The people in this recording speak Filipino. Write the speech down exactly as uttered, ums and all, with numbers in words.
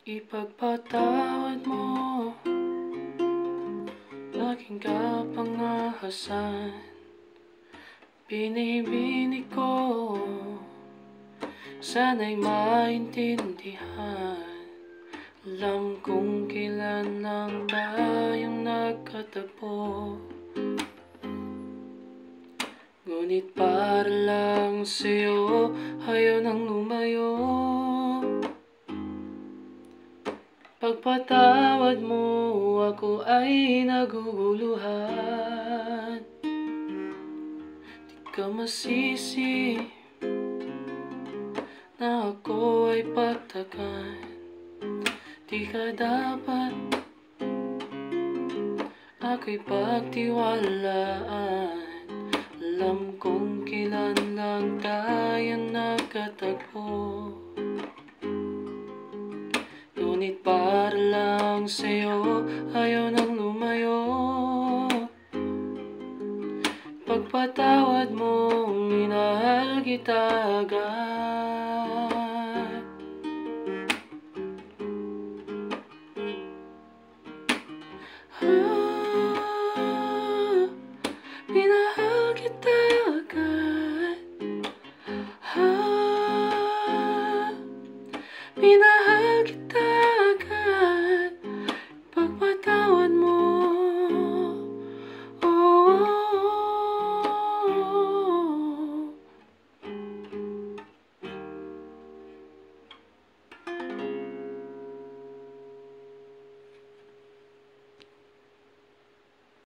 Ipagpatawad mo aking kapangahasan. Binibinig ko, sana'y maintindihan. Alam kong kailan lang tayong nagkatagpo, ngunit para lang sa'yo ayaw nang lumayo. Pagpatawad mo, ako ay naguguluhan. Di ka masisi na ako ay patagan. Di ka dapat ako'y pagtiwalaan. Alam kong kailan lang tayo nagkatagpo, ngunit para lang sa'yo ayaw nang lumayo. Pagpatawad mo, minahal kita agad.